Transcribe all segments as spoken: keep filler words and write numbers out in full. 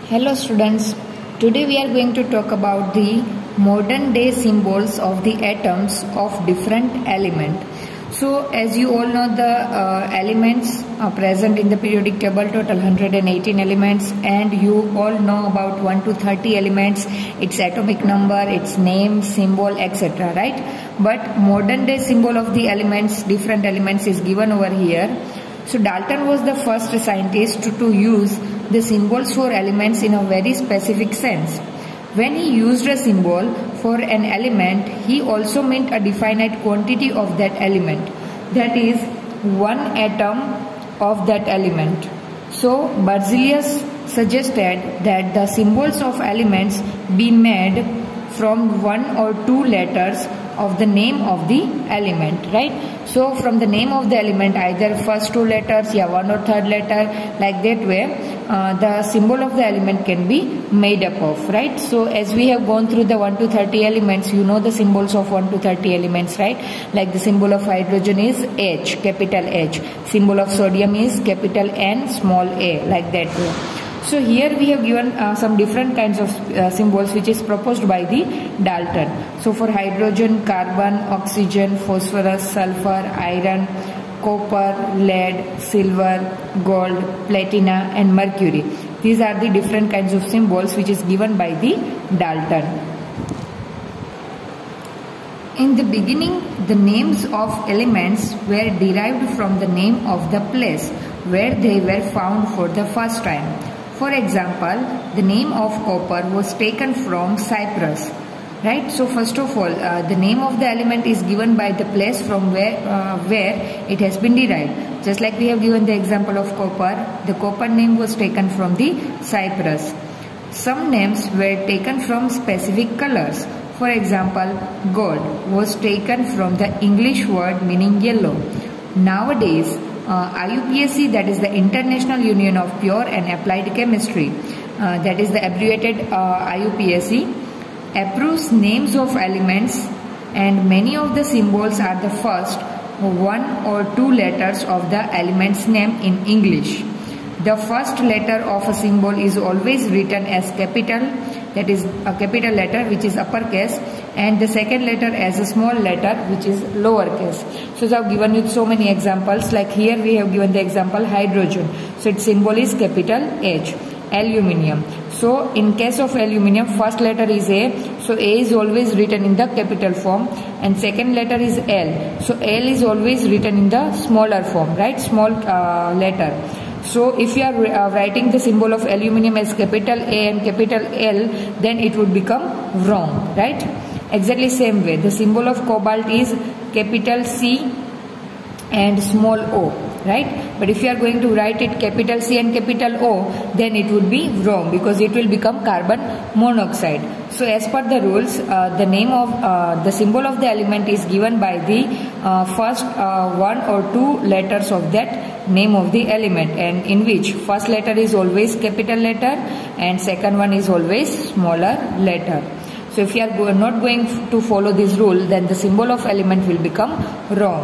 Hello students, today we are going to talk about the modern day symbols of the atoms of different element. So as you all know, the uh, elements are present in the periodic table, total one hundred eighteen elements, and you all know about one to thirty elements, its atomic number, its name, symbol, et cetera. Right? But modern day symbol of the elements, different elements is given over here. So Dalton was the first scientist to, to use the symbols for elements in a very specific sense. When he used a symbol for an element, he also meant a definite quantity of that element, that is one atom of that element. So Berzelius suggested that the symbols of elements be made from one or two letters of the name of the element, right? So from the name of the element, either first two letters, yeah, one or third letter, like that way, uh, the symbol of the element can be made up of, right? So as we have gone through the one to thirty elements, you know the symbols of one to thirty elements, right? Like the symbol of hydrogen is H, capital H. Symbol of sodium is capital N, small a, like that way. So here we have given uh, some different kinds of uh, symbols which is proposed by the Dalton. So for hydrogen, carbon, oxygen, phosphorus, sulfur, iron, copper, lead, silver, gold, platina and mercury. These are the different kinds of symbols which is given by the Dalton. In the beginning, the names of elements were derived from the name of the place where they were found for the first time. For example, the name of copper was taken from Cyprus, right? So first of all, uh, the name of the element is given by the place from where uh, where it has been derived. Just like we have given the example of copper, the copper name was taken from the Cyprus. Some names were taken from specific colors. For example, gold was taken from the English word meaning yellow. Nowadays, Uh, I U P A C, that is the International Union of Pure and Applied Chemistry, uh, that is the abbreviated uh, I U P A C, approves names of elements, and many of the symbols are the first one or two letters of the element's name in English. The first letter of a symbol is always written as capital, that is a capital letter which is uppercase, and the second letter as a small letter which is lowercase. So I have given you so many examples, like here we have given the example hydrogen. So its symbol is capital H. Aluminium. So in case of aluminium, first letter is A. So A is always written in the capital form, and second letter is L. So L is always written in the smaller form, right? Small uh, letter. So if you are uh, writing the symbol of aluminium as capital A and capital L, then it would become wrong, right? Exactly same way, the symbol of cobalt is capital C and small o, right? But if you are going to write it capital C and capital O, then it would be wrong because it will become carbon monoxide. So as per the rules, uh, the name of uh, the symbol of the element is given by the uh, first uh, one or two letters of that name of the element, and in which first letter is always capital letter and second one is always smaller letter. So if you are go not going to follow this rule, then the symbol of element will become wrong.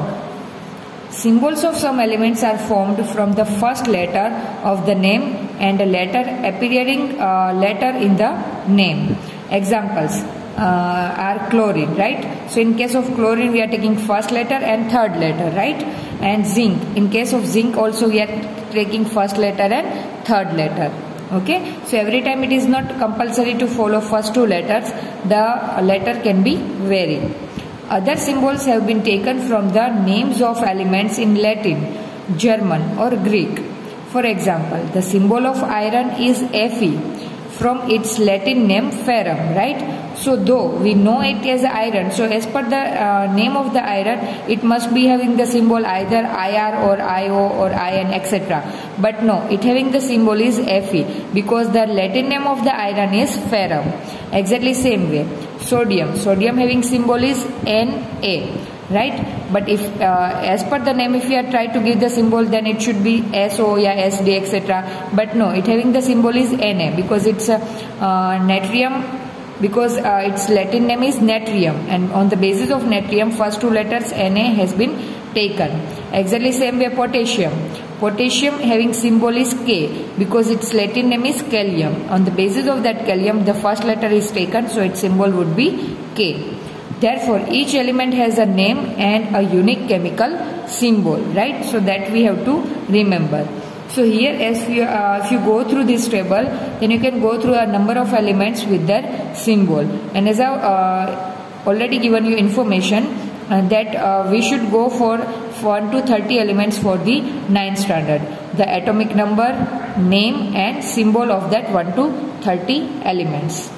Symbols of some elements are formed from the first letter of the name and a letter appearing uh, later in the name. Examples uh, are chlorine, right? So in case of chlorine, we are taking first letter and third letter, right? And zinc. In case of zinc also, we are taking first letter and third letter. Okay, so every time it is not compulsory to follow first two letters, the letter can be vary. Other symbols have been taken from the names of elements in Latin, German or Greek. For example, the symbol of iron is Fe from its Latin name ferrum, right? So though we know it as iron, so as per the uh, name of the iron, it must be having the symbol either I R or I O or I N, et cetera. But no, it having the symbol is Fe because the Latin name of the iron is ferrum. Exactly same way, sodium. Sodium having symbol is Na, right? But if uh, as per the name, if we are trying to give the symbol, then it should be S O, yeah, S D, et cetera. But no, it having the symbol is Na because it's a uh, natrium, because uh, its Latin name is natrium, and on the basis of natrium, first two letters Na has been taken. Exactly same way, potassium. Potassium having symbol is K because its Latin name is Kalium. On the basis of that Kalium, the first letter is taken, so its symbol would be K. Therefore, each element has a name and a unique chemical symbol, right? So that we have to remember. So here, as you, uh, if you go through this table, then you can go through a number of elements with their symbol. And as I have uh, already given you information uh, that uh, we should go for one to thirty elements for the ninth standard. The atomic number, name and symbol of that one to thirty elements.